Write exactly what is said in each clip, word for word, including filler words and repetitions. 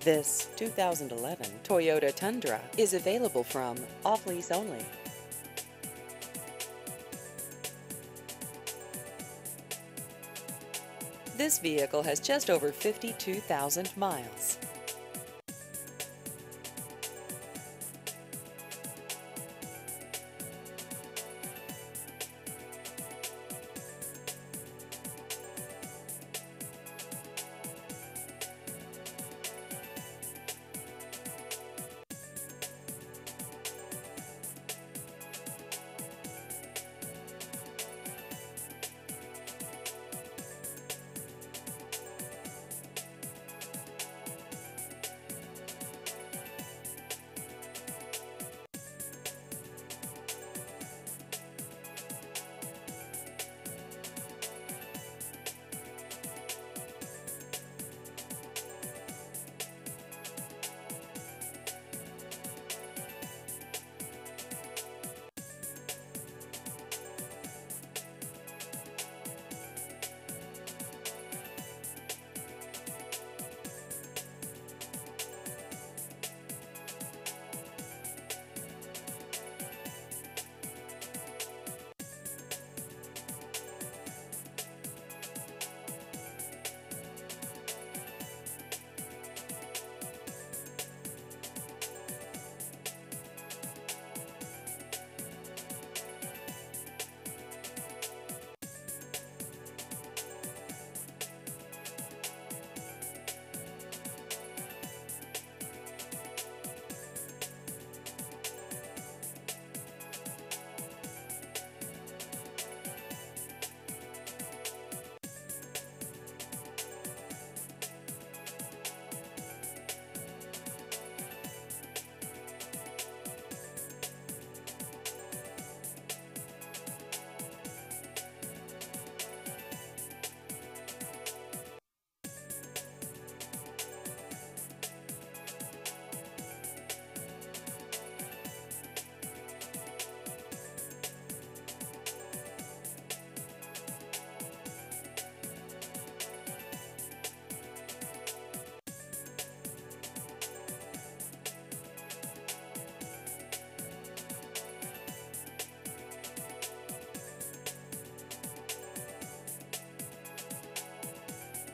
This two thousand eleven Toyota Tundra is available from off-lease only. This vehicle has just over fifty-two thousand miles.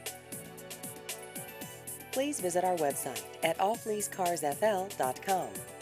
Please visit our website at off lease cars f l dot com.